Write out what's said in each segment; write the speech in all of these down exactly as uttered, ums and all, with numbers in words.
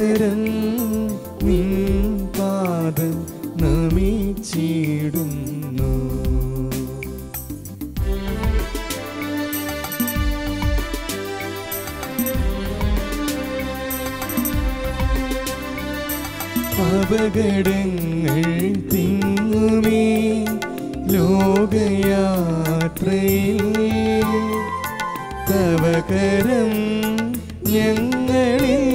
സാദരം നിൻ പാദം നമിച്ചിടുന്നു. അപകടങ്ങൾ തിങ്ങുമേ ലോകയാത്രയിൽ തവ കരം ഞങ്ങളിൽ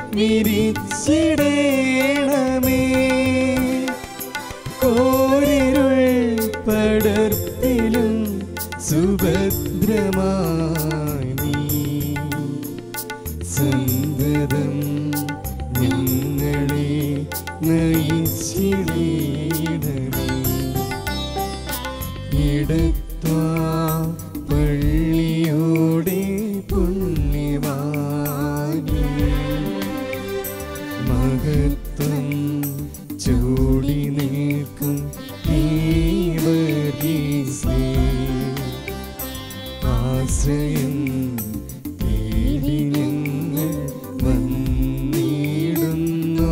വിരിച്ചിടേണമേ. കോരിരുൾ പടർത്തിലും സുഭദ്രമായി നീ സന്തതം ഞങ്ങളെ നയിച്ചിടേണമേ. ഇടത്വാ പള്ളിയോടെ പുണ്യവാനി മഹത്വം ചൂടി നിൽക്കും ദൈവഗീസേ. ആശ്രയം തേടി ഞങ്ങൾ വന്നിടുന്നു.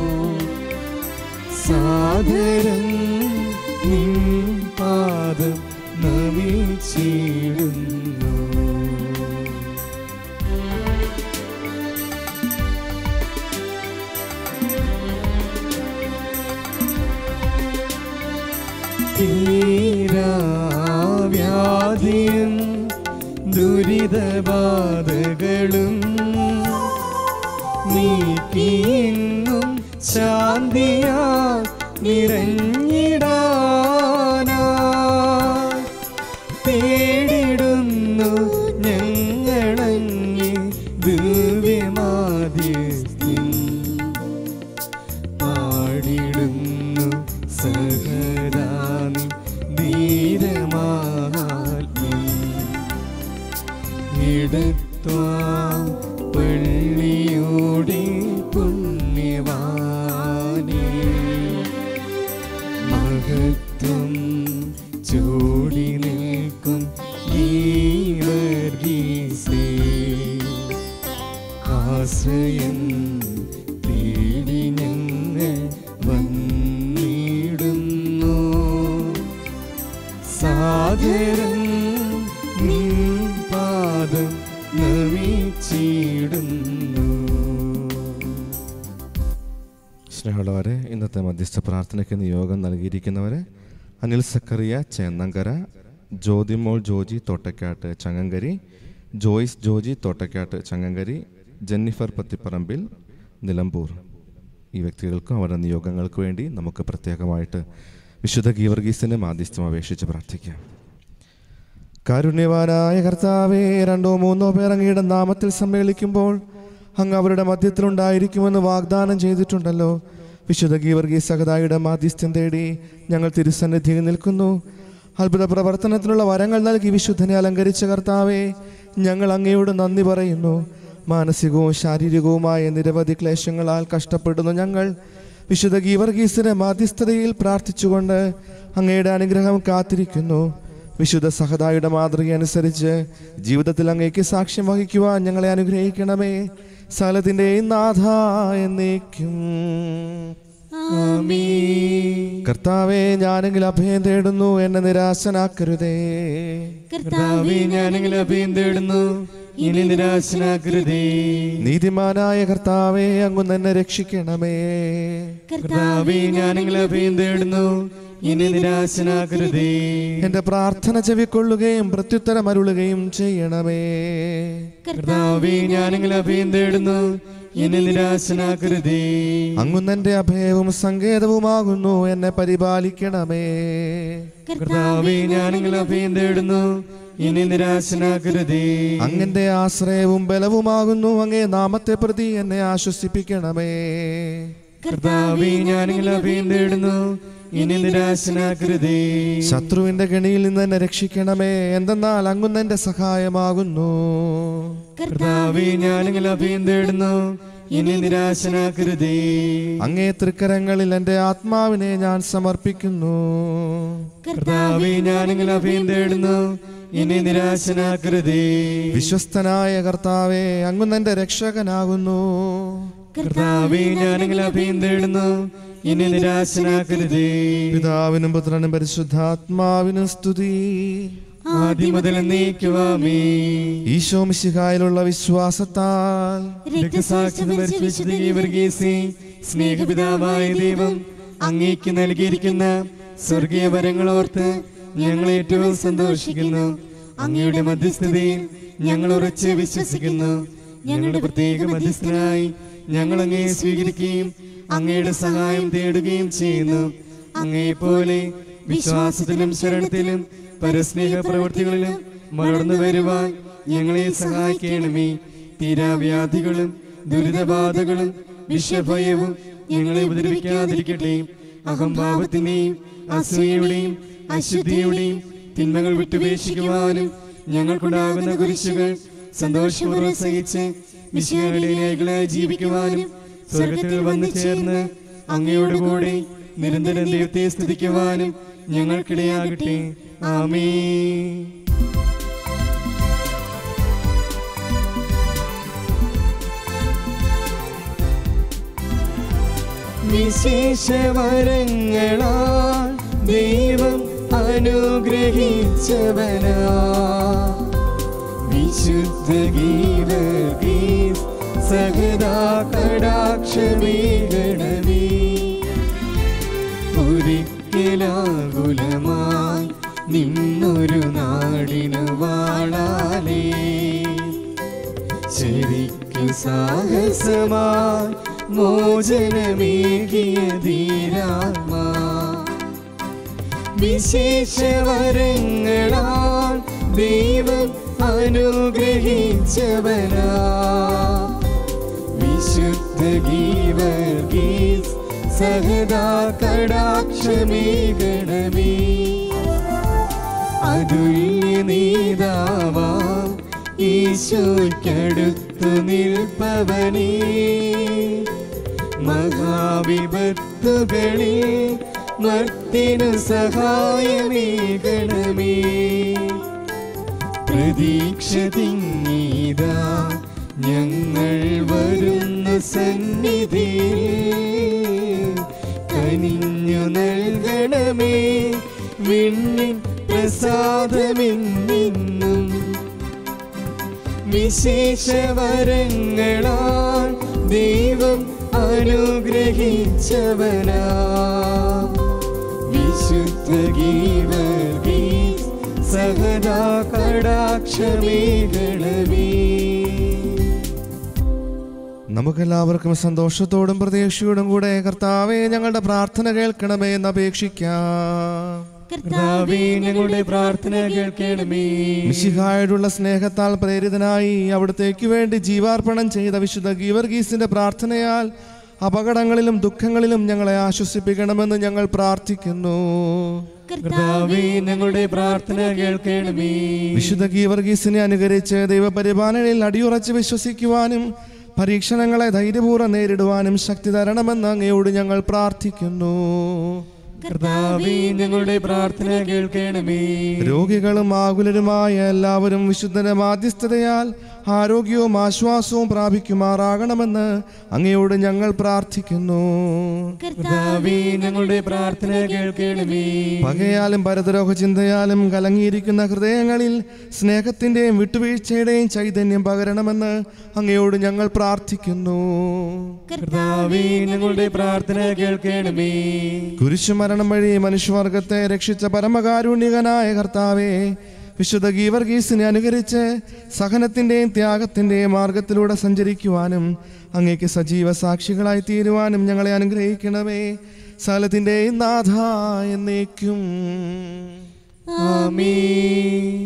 സാദരം നിൻ പാദം നമിച്ചിടുന്നു. തീരാവ്യാധിയും ദുരിതബാധകളും നീക്കിയെങ്ങും ശാന്തിയാ നിറഞ്ഞിടാനാ തേടിടുന്നു ഞങ്ങളങ്ങേ ദിവ്യമാധ്യസ്ഥ്യം. പാടിടുന്നു സഹരാനി ധീരമാഹാത്മ്യം. ഇടത്വാ പള്ളിയോടെ പുണ്യവാനേ മഹത്വം ചൂടി നിൽക്കും ഗീവർഗീസേ. ആശ്രയം തേടി ഞങ്ങൾ വന്നിടുന്നു. സാദരം നിൻ പാദം നമിച്ചിടുന്നു. സ്നേഹമുള്ളവരെ, ഇന്നത്തെ മധ്യസ്ഥ പ്രാർത്ഥനയ്ക്ക് നിയോഗം നൽകിയിരിക്കുന്നവരെ അനിൽ സക്കറിയ ചേന്നങ്കര, ജ്യോതിമോൾ ജോജി തോട്ടക്കാട്ട് ചങ്ങങ്കരി, ജോയ്സ് ജോജി തോട്ടക്കാട്ട് ചങ്ങങ്കരി, ജെന്നിഫർ പത്തിപ്പറമ്പിൽ നിലമ്പൂർ. ഈ വ്യക്തികൾക്കും അവരുടെ നിയോഗങ്ങൾക്ക് വേണ്ടി നമുക്ക് പ്രത്യേകമായിട്ട് വിശുദ്ധ ഗീവർഗീസിൻ്റെ മാധ്യസ്ഥം അപേക്ഷിച്ച് പ്രാർത്ഥിക്കാം. കാരുണ്യവാനായ കർത്താവേ, രണ്ടോ മൂന്നോ പേർ അങ്ങയുടെ നാമത്തിൽ സമ്മേളിക്കുമ്പോൾ അങ്ങ് അവരുടെ മധ്യത്തിലുണ്ടായിരിക്കുമെന്ന് വാഗ്ദാനം ചെയ്തിട്ടുണ്ടല്ലോ. വിശുദ്ധ ഗീവർഗീസ് സഹദായുടെ മാധ്യസ്ഥം തേടി ഞങ്ങൾ തിരുസന്നിധിയിൽ നിൽക്കുന്നു. അത്ഭുത പ്രവർത്തനത്തിനുള്ള വരങ്ങൾ നൽകി വിശുദ്ധനെ അലങ്കരിച്ച കർത്താവേ, ഞങ്ങൾ അങ്ങയോട് നന്ദി പറയുന്നു. മാനസികവും ശാരീരികവുമായ നിരവധി ക്ലേശങ്ങളാൽ കഷ്ടപ്പെടുന്നു ഞങ്ങൾ വിശുദ്ധ ഗീവർഗീസിന്റെ മാധ്യസ്ഥതയിൽ പ്രാർത്ഥിച്ചുകൊണ്ട് അങ്ങയുടെ അനുഗ്രഹം കാത്തിരിക്കുന്നു. വിശുദ്ധ സഹദായുടെ മാതൃക അനുസരിച്ച് ജീവിതത്തിൽ അങ്ങേക്ക് സാക്ഷ്യം വഹിക്കുവാൻ ഞങ്ങളെ അനുഗ്രഹിക്കണമേ. സകലത്തിന്റെയും നാഥ എന്നേക്കും ആമീൻ. കർത്താവേ, ഞാനെങ്കിൽ അഭയം തേടുന്നു, എന്നെ നിരാശനാക്കരുതേ. കർത്താവേ, ഞാനെങ്കിൽ അഭയം തേടുന്നു, ഇനി നിരാശനാക്കരുതേ. നീതിമാനായ കർത്താവേ, അങ്ങ് എന്നെ രക്ഷിക്കണമേ. കർത്താവേ, ഞാനെങ്കിൽ അഭയം തേടുന്നു, ഇനി നിരാശനാക്കരുതേ. എന്റെ പ്രാർത്ഥന ചെവിക്കൊള്ളുകയും പ്രത്യുത്തരം അരുളുകയും ചെയ്യണമേ. കർത്താവേ, ഞാനെങ്കിൽ അഭയം തേടുന്നു, ഇനി നിരാശനാക്കരുതേ. അങ്ങുന്നെന്റെ അഭയവും സങ്കേതവുമാകുന്നു, എന്നെ പരിപാലിക്കണമേ. കർത്താവേ, ഞാനെങ്കിൽ അഭയം തേടുന്നു, ഇനി നിരാശനാക്കരുതേ. അങ്ങന്റെ ആശ്രയവും ബലവുമാകുന്നു, അങ്ങേ നാമത്തെ പ്രതി എന്നെ ആശ്വസിപ്പിക്കണമേ. കർത്താവേ, ഞാനെങ്കിൽ അഭയം തേടുന്നു, ഇനി നിരാശനാക്കരുതേ. ശത്രുവിന്റെ കെണിയിൽ നിന്ന് എന്നെ രക്ഷിക്കണമേ, എന്തെന്നാൽ അങ്ങുന്നെന്റെ സഹായമാകുന്നു. കർത്താവേ, ഞാനെങ്കിൽ അഭയം തേടുന്നു, ഇനി നിരാശനാക്കരുതേ. അങ്ങേ തൃക്കരങ്ങളിൽ എന്റെ ആത്മാവിനെ ഞാൻ സമർപ്പിക്കുന്നു. കർത്താവേ, ഞാനെങ്കിൽ അഭയം തേടുന്നു, ഇനി നിരാശനാക്കരുതേ. വിശ്വസ്തനായ കർത്താവേ, അങ്ങുന്നെന്റെ രക്ഷകനാകുന്നു. കർത്താവേ ഞാനെങ്കിൽ അഭയം തേടുന്നു, എന്നെ നിരാശനാക്കരുതേ. പിതാവിനും പുത്രനും പരിശുദ്ധാത്മാവിനും സ്തുതി. ആദ്യം മുതൽ എന്നേക്കുമാമേൻ. ഈശോ മിശിഹായിലുള്ള വിശ്വാസത്താൽ രക്തസാക്ഷിത്വം വരിച്ച വിശുദ്ധ ഗീവർഗീസേ, സ്നേഹപിതാവായ ദൈവം അങ്ങേക്ക് നൽകിയിരിക്കുന്ന സ്വർഗീയ വരങ്ങളോർത്ത് ഞങ്ങൾ ഏറ്റവും സന്തോഷിക്കുന്നു. അങ്ങയുടെ മധ്യസ്ഥതയിൽ ഞങ്ങൾ ഉറച്ച് വിശ്വസിക്കുന്നു. ഞങ്ങളുടെ പ്രത്യേക മധ്യസ്ഥനായി ഞങ്ങൾ അങ്ങയെ സ്വീകരിക്കുകയും അങ്ങയുടെ സഹായം തേടുകയും ചെയ്യുന്നു. അങ്ങയെപ്പോലെ വിശ്വാസത്തിലും ശരണത്തിലും പരസ്നേഹ പ്രവൃത്തികളിലും വളർന്നു വരുവാൻ ഞങ്ങളെ സഹായിക്കണമേ. തീരാവ്യാധികളും ദുരിതബാധകളും വിഷഭയവും ഞങ്ങളെ ഉപദ്രവിക്കാതിരിക്കട്ടെ. അഹംഭാവത്തിന്റെയും അസൂയയുടെയും അശുദ്ധിയുടെയും തിന്മകൾ വിട്ടുപേക്ഷിക്കുവാനും ഞങ്ങൾക്കുണ്ടാകുന്ന കുരിശുകൾ സന്തോഷപൂർവ്വം സഹിച്ച് മിശിഹായുടെ അനുയായികളായി ജീവിക്കുവാനും സ്വർഗത്തിൽ വന്നു ചേർന്ന് അങ്ങയോട് കൂടെ നിരന്തരം ദൈവത്തെ സ്തുതിക്കുവാനും ഞങ്ങൾക്കിടയാകട്ടെ. ആമേൻ. വിശേഷവരങ്ങളാൽ ദൈവം അനുഗ്രഹിച്ചവനാ വിശുദ്ധ ഗീവർഗീസ് സഹദാ കടാക്ഷമേകണമേ. ഒരിക്കലാകുലമായി നിന്നൊരു നാടിനു വാളാലേ ശരിക്കു സാഹസമായി മോചനമേകിയ ധീരാത്മാ. വിശേഷവരങ്ങളാൽ ദൈവം അനുഗ്രഹിച്ചവനാ വിശുദ്ധ ഗീവർഗീസ് സഹദാ കടാക്ഷമേകണമേ. അതുല്യ നേതാവാം ഈശോയ്ക്കടുത്തു നിൽപ്പവനേ, മഹാവിപത്തുകളിൽ മർത്തിനു സഹായമേകണമേ. പ്രതീക്ഷ തിങ്ങീതാ ഞങ്ങൾ വരുന്ന സന്നിധിയിൽ കനിഞ്ഞു നൽകണമേ വിണ്ണിൻ പ്രസാദമെന്നും. വിശേഷവരങ്ങളാൽ ദൈവം അനുഗ്രഹിച്ചവനാ വിശുദ്ധ ഗീവർഗീസ് സഹദാ കടാക്ഷമേകണമേ. നമുക്കെല്ലാവർക്കും സന്തോഷത്തോടും പ്രതീക്ഷയോടും കൂടെ കർത്താവേ ഞങ്ങളുടെ പ്രാർത്ഥന കേൾക്കണമേ എന്ന് അപേക്ഷിക്കാം. കർത്താവേ ഞങ്ങളുടെ പ്രാർത്ഥന കേൾക്കണമേ. മിശിഹായോടുള്ള സ്നേഹത്താൽ പ്രേരിതനായി അവിടത്തേക്ക് വേണ്ടി ജീവാർപ്പണം ചെയ്ത വിശുദ്ധ ഗീവർഗീസിന്റെ പ്രാർത്ഥനയാൽ അപകടങ്ങളിലും ദുഃഖങ്ങളിലും ഞങ്ങളെ ആശ്വസിപ്പിക്കണമെന്ന് ഞങ്ങൾ പ്രാർത്ഥിക്കുന്നു. കർത്താവേ ഞങ്ങളുടെ പ്രാർത്ഥന കേൾക്കണമേ. വിശുദ്ധ ഗീവർഗീസിനെ അനുകരിച്ച് ദൈവപരിപാലനയിൽ അടിയുറച്ച് വിശ്വസിക്കുവാനും പരീക്ഷണങ്ങളെ ധൈര്യപൂർവ്വം നേരിടുവാനും ശക്തി തരണമെന്ന് അങ്ങയോട് ഞങ്ങൾ പ്രാർത്ഥിക്കുന്നു. കർത്താവേ ഞങ്ങളുടെ പ്രാർത്ഥന കേൾക്കണമേ. രോഗികളും ആകുലരുമായ എല്ലാവരും വിശുദ്ധന്റെ മാധ്യസ്ഥതയാൽ ആരോഗ്യവും ആശ്വാസവും പ്രാപിക്കുമാറാകണമെന്ന് അങ്ങയോട് ഞങ്ങൾ പ്രാർത്ഥിക്കുന്നു. കർത്താവേ ഞങ്ങളുടെ പ്രാർത്ഥന കേൾക്കണമേ. പകയാലും പരദ്രോഹ ചിന്തയാലും കലങ്ങിയിരിക്കുന്ന ഹൃദയങ്ങളിൽ സ്നേഹത്തിന്റെയും വിട്ടുവീഴ്ചയുടെയും ചൈതന്യം പകരണമെന്ന് അങ്ങയോട് ഞങ്ങൾ പ്രാർത്ഥിക്കുന്നു. കർത്താവേ ഞങ്ങളുടെ പ്രാർത്ഥന കേൾക്കണമേ. കുരിശുമരണം വഴി മനുഷ്യവർഗത്തെ രക്ഷിച്ച പരമകാരുണ്യകനായ കർത്താവേ, വിശുദ്ധ ഗീവർഗീസിനെ അനുകരിച്ച് സഹനത്തിന്റെയും ത്യാഗത്തിന്റെയും മാർഗത്തിലൂടെ സഞ്ചരിക്കുവാനും അങ്ങേക്ക് സജീവ സാക്ഷികളായി തീരുവാനും ഞങ്ങളെ അനുഗ്രഹിക്കണമേ. സകലത്തിന്റെയും നാഥ എന്നേക്കും ആമേൻ.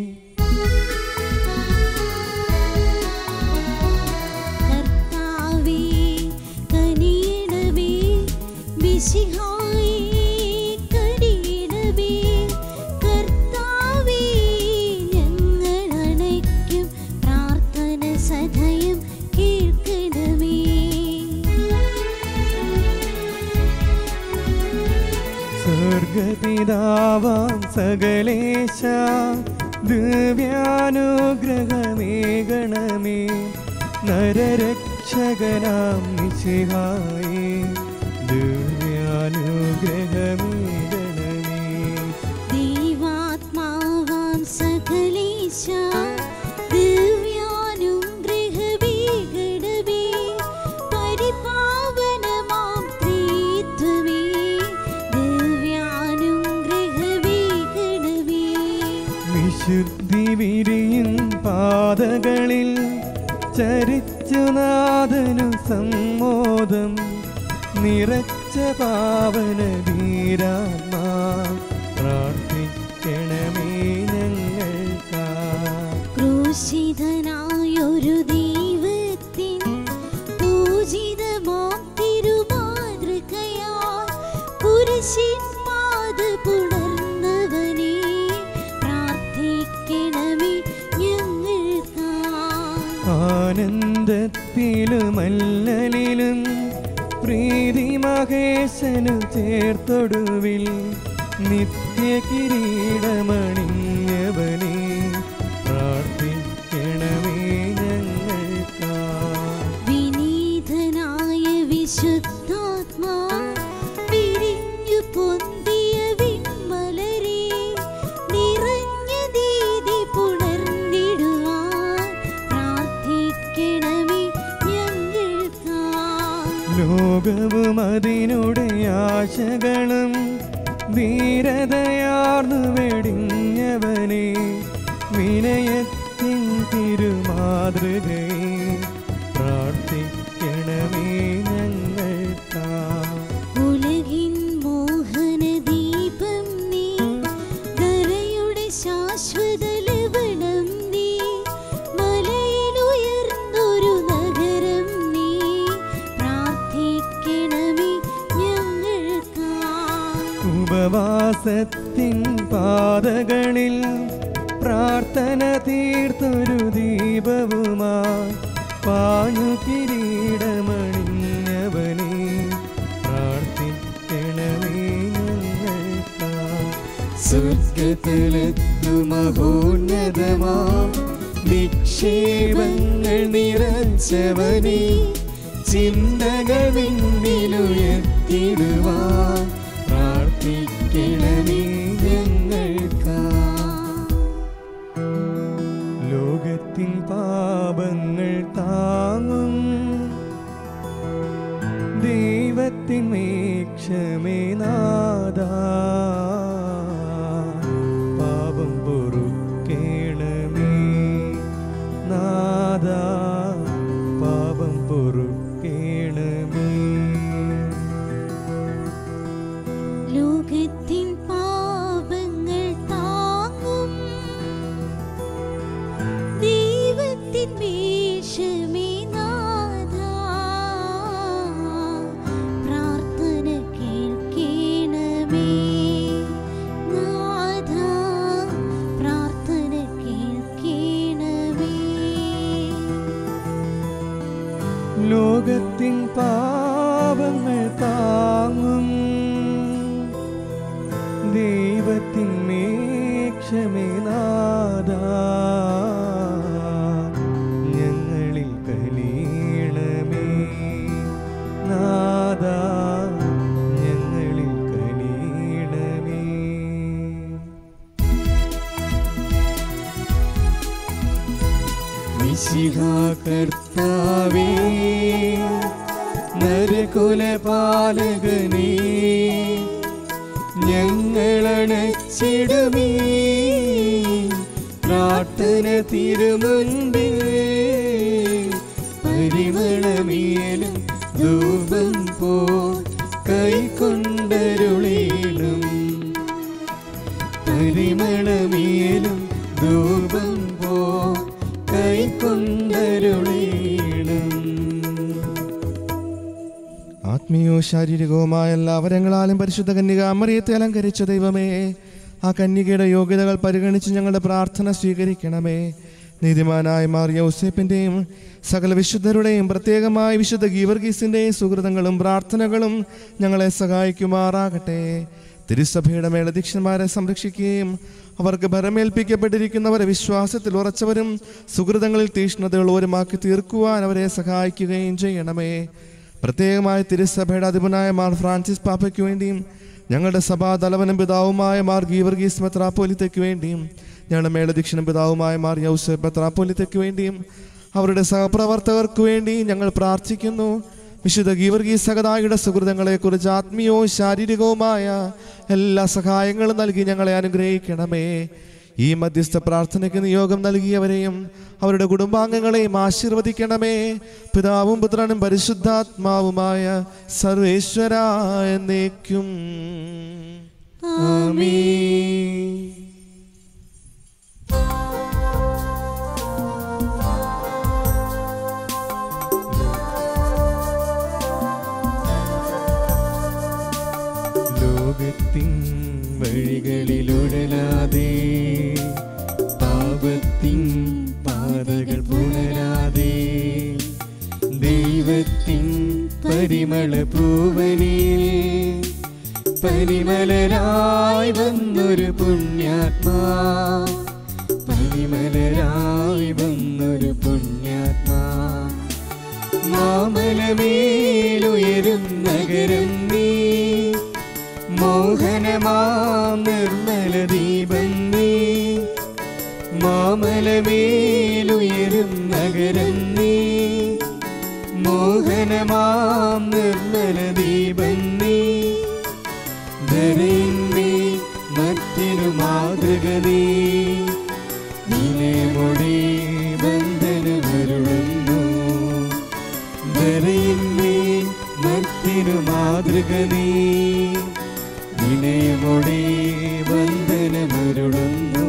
കർത്താവേ കനിയണമേ, മിശിഹായേ കനിയണമേ. കർത്താവേ ഞങ്ങൾ അണയ്ക്കും പ്രാർത്ഥന സദയം കേൾക്കണമേ. സ്വർഗപിതാവാം സകലേശ ദിവ്യാനുഗ്രഹമേകണമേ. നരരക്ഷ രക്ഷകനാം മിശിഹായേ ദിവ്യാനുഗ്രഹമേകണമേ. ദൈവാത്മാവാം സകലേശ ദിവ്യാനുഗ്രഹമേകണമേ. പരിപാവനമാം ത്രിത്വമേ ദിവ്യാനുഗ്രഹമേകണമേ. വിശുദ്ധി വിരിയും പാതകളിൽ ചരിച്ചുനാഥനു സമ്മോദം നിറച്ച പാവന വീരാത്മാ പ്രാർത്ഥിക്കണമേ ഞങ്ങൾക്കാ. ക്രൂശിതനായൊരു ദൈവത്തിൻ പൂജിതമാം തിരുമാതൃകയാൽ കുരിശിൻ പാത പുണർന്നവനേ പ്രാർത്ഥിക്കണമേ ഞങ്ങൾക്കാ. ആനന്ദത്തിലും അല്ലലിലും പ്രീതി മഹേശനു ചേർത്തൊടുവിൽ നിത്യ കിരീടമണിഞ്ഞവനേ പ്രാർത്ഥിക്കണമേ ഞങ്ങൾക്കാ. വിനീതനായ വിശുദ്ധാത്മാ പിരിഞ്ഞു പൊന്തിയ വിൺമലരേ നിറഞ്ഞ ദീതി പുണർന്നിടുവാൻ പ്രാർത്ഥിക്കണമേ ഞങ്ങൾക്കാ. ലോകവും അതിനുടെ ആശകളും ധീരതയാർന്നു വെടിഞ്ഞവനെ വിനയത്തിൻ തിരുമാതൃകയെ പ്രാർത്ഥിക്കണമേ ഞങ്ങൾക്കാ. ഉലകിൻ മോഹന ദീപം നീ ധരയുടെ ശാശ്വത ലവണം നീ മലയിലുയർന്നൊരു നഗരം നീ പ്രാർത്ഥിക്കണമേ ഞങ്ങൾക്കാ. ഉപവാസത്തിൻ പാതകളിൽ പ്രാർത്ഥന തീർത്തൊരു ദീപവുമായി പാഞ്ഞു കിരീടമണിഞ്ഞവനെ പ്രാർത്ഥിക്കണമേ ഞങ്ങൾക്കാ. സ്വർഗത്തിലെത്തു മഹോന്നതമാ നിക്ഷേപങ്ങൾ നിറച്ചവനെ ചിന്തകൾ വിണ്ണിലുയർത്തിടുവാൻ പ്രാർത്ഥിക്കണമേ ഞങ്ങൾക്കാ. ലോകത്തിൻ പാപങ്ങൾ താങ്ങും ദൈവത്തിൻ മേക്ഷമേ നാദാ പാപം പൊറുക്കേണമേ നാദാ പാപം പൊറുക്കേണമേ. ലോകത്തിൻ പാപങ്ങൾ താങ്ങും ദൈവത്തിൻ മേശമേ നാഥാ പ്രാർത്ഥന കേൾക്കണമേ നാഥാ പ്രാർത്ഥന കേൾക്കണമേ. ലോകത്തിൻ പാപങ്ങൾ താങ്ങും ദൈവത്തിൻ മേക്ഷമേ നാദാ ഞങ്ങളിൽ കനിയണമേ നാദാ ഞങ്ങളിൽ കനിയണമേ. മിശിഹാ കർത്താവേ നരകുലപാലകനേ ഞങ്ങളണച്ചിടുമേ പ്രാർത്ഥന തിരുമുൻപിൽ പരിമളമേലും ധൂപം പോ കൈക്കൊണ്ടരുളേണം പരിമളമേലും ധൂപം പോ കൈക്കൊണ്ടരുളേണം. ആത്മീയവും ശാരീരികവുമായ എല്ലാ വരങ്ങളാലും പരിശുദ്ധ കന്യക മറിയത്തെ അലങ്കരിച്ച ദൈവമേ, ആ കന്യകയുടെ യോഗ്യതകൾ പരിഗണിച്ച് ഞങ്ങളുടെ പ്രാർത്ഥന സ്വീകരിക്കണമേ. നീതിമാനായ മാറിയ ഔസേപ്പിൻ്റെയും സകല വിശുദ്ധരുടെയും പ്രത്യേകമായി വിശുദ്ധ ഗീവർഗീസിൻ്റെയും സുഹൃതങ്ങളും പ്രാർത്ഥനകളും ഞങ്ങളെ സഹായിക്കുമാറാകട്ടെ. തിരുസഭയുടെ മേലധ്യക്ഷന്മാരെ സംരക്ഷിക്കുകയും അവർക്ക് ഭരമേൽപ്പിക്കപ്പെട്ടിരിക്കുന്നവരെ വിശ്വാസത്തിൽ ഉറച്ചവരും സുഹൃതങ്ങളിൽ തീഷ്ണതയുള്ളവരുമാക്കി തീർക്കുവാൻ അവരെ സഹായിക്കുകയും ചെയ്യണമേ. പ്രത്യേകമായി തിരുസഭയുടെ അധിപനായ മാർ ഫ്രാൻസിസ് പാപ്പയ്ക്ക് വേണ്ടിയും ഞങ്ങളുടെ സഭാതലവനും പിതാവുമായ മാർ ഗീവർഗീസ് മെത്രാപ്പോലിത്തയ്ക്ക് വേണ്ടിയും ഞങ്ങളുടെ മേലധ്യക്ഷനും പിതാവുമായ മാർ യൗസേപ്പ് മെത്രാപ്പോലിത്തയ്ക്ക് വേണ്ടിയും അവരുടെ സഹപ്രവർത്തകർക്ക് വേണ്ടി ഞങ്ങൾ പ്രാർത്ഥിക്കുന്നു. വിശുദ്ധ ഗീവർഗീസ് സഹദായുടെ സുഹൃതങ്ങളെക്കുറിച്ച് ആത്മീയവും ശാരീരികവുമായ എല്ലാ സഹായങ്ങളും നൽകി ഞങ്ങളെ അനുഗ്രഹിക്കണമേ. ഈ മധ്യസ്ഥ പ്രാർത്ഥനയ്ക്ക് നിയോഗം നൽകിയവരെയും അവരുടെ കുടുംബാംഗങ്ങളെയും ആശീർവദിക്കണമേ. പിതാവും പുത്രനും പരിശുദ്ധാത്മാവുമായ സർവേശ്വരാ എന്നേക്കും ആമേൻ. ലോകത്തിൻ വഴികളിലുഴലാതെ പാപത്തിൻ പാതകൾ പുണരാതെ ദൈവത്തിൻ പരിമള പൂവനിൽ പരിമലരായി വന്നൊരു പുണ്യാത്മാ പരിമലരായി വന്നൊരു പുണ്യാത്മാ മാമലമേലുയരും നഗരം നീ മോഹനമാം നിർമ്മല ദീപം നീ മാമലമേലുയരും നഗരം നീ മോഹനമാം നിർമ്മല ദീപം നീ ധരയിന്മേ മറ്റൊരു മാതൃക നീ വിനയമൊഴി ബന്ധനമരുളുന്നു ധരയിന്മേ മറ്റൊരു മാതൃക നീ വിനയമൊഴി ബന്ധനമരുളുന്നു.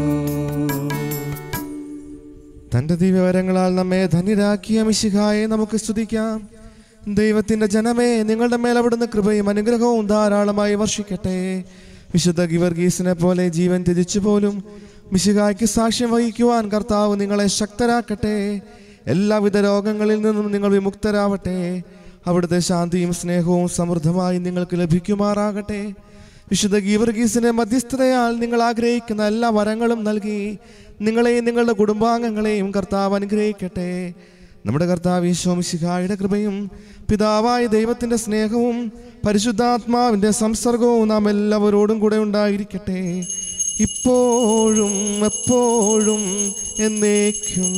തന്റെ ദിവ്യവരങ്ങളാൽ നമ്മെ ധന്യരാക്കിയ മിശിഹായെ നമുക്ക് സ്തുതിക്കാം. ദൈവത്തിന്റെ ജനമേ, നിങ്ങളുടെ മേൽ അവിടുന്ന് കൃപയും അനുഗ്രഹവും ധാരാളമായി വർഷിക്കട്ടെ. വിശുദ്ധ ഗീവർഗീസിനെ പോലെ ജീവൻ ത്യജിച്ചു പോലും മിശിഹായ്ക്ക് സാക്ഷ്യം വഹിക്കുവാൻ കർത്താവ് നിങ്ങളെ ശക്തരാക്കട്ടെ. എല്ലാവിധ രോഗങ്ങളിൽ നിന്നും നിങ്ങൾ വിമുക്തരാവട്ടെ. അവിടുത്തെ ശാന്തിയും സ്നേഹവും സമൃദ്ധമായി നിങ്ങൾക്ക് ലഭിക്കുമാറാകട്ടെ. വിശുദ്ധ ഗീവർഗീസിന്റെ മധ്യസ്ഥതയാൽ നിങ്ങൾ ആഗ്രഹിക്കുന്ന എല്ലാ വരങ്ങളും നൽകി നിങ്ങളെയും നിങ്ങളുടെ കുടുംബാംഗങ്ങളെയും കർത്താവ് അനുഗ്രഹിക്കട്ടെ. നമ്മുടെ കർത്താവ് ഈശോ മിശിഹായുടെ കൃപയും പിതാവായ ദൈവത്തിന്റെ സ്നേഹവും പരിശുദ്ധാത്മാവിന്റെ സംസർഗവും നാം എല്ലാവരോടും കൂടെ ഉണ്ടായിരിക്കട്ടെ, ഇപ്പോഴും എപ്പോഴും എന്നേക്കും.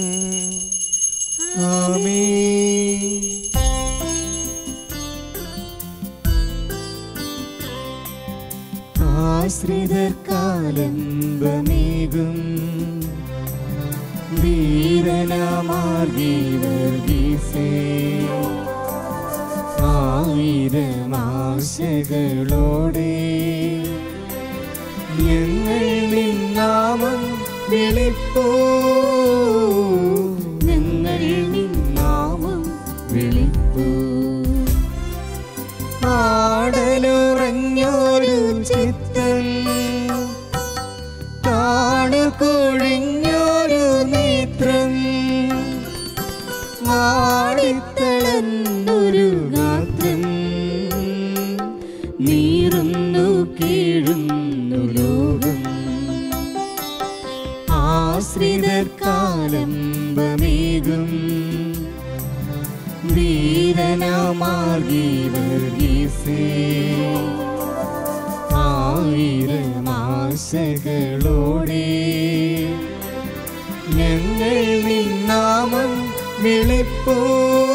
ആമേൻ. ആശ്രിതർക്കാലംബമേകും വീരനാമാർഗീവർഗീസേ ആയിരം ആശകളോടെ ഞങ്ങൾ നിന്നാമം വിളിപ്പൂ ഞങ്ങൾ നിന്നാമം വിളിപ്പൂ ആടലുറഞ്ഞൊരു ചിത്തം കാണുകൊഴിഞ്ഞൊരു നേത്രം വാടിത്തളന്നൊരു ഗാത്രം നീറുന്നു കീഴുന്നു ലോകം ആശ്രിതർക്കാലംബമേകും വീരനാമാർഗീവർഗീസേ ആയിരം ആശകളോടെ ഞങ്ങൾ നിന്നാമം വിളിപ്പൂ